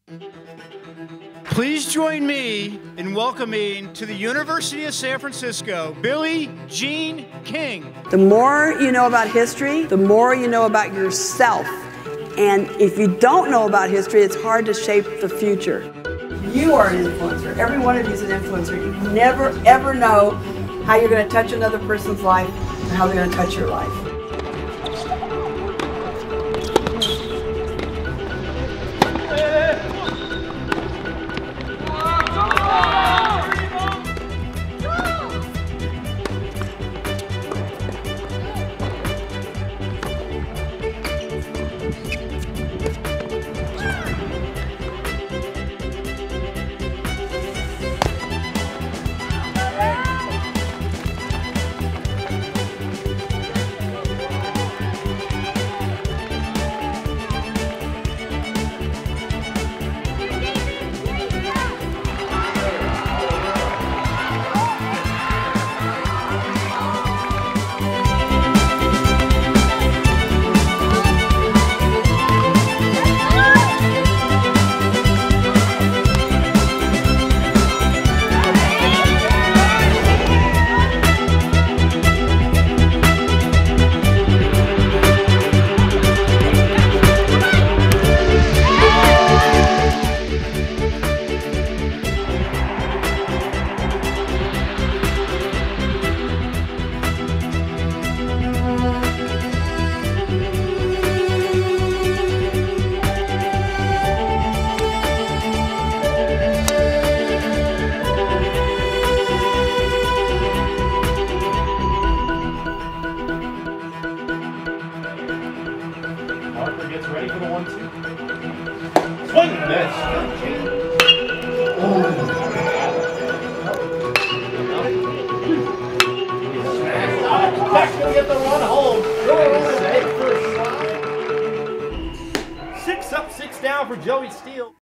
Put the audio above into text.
Please join me in welcoming to the University of San Francisco, Billie Jean King. The more you know about history, the more you know about yourself. And if you don't know about history, it's hard to shape the future. You are an influencer. Every one of you is an influencer. You never, ever know how you're going to touch another person's life and how they're going to touch your life. Parker gets ready for the 1-2. Swing and miss. That's going to get the run home. 6 up, 6 down for Joey Steele.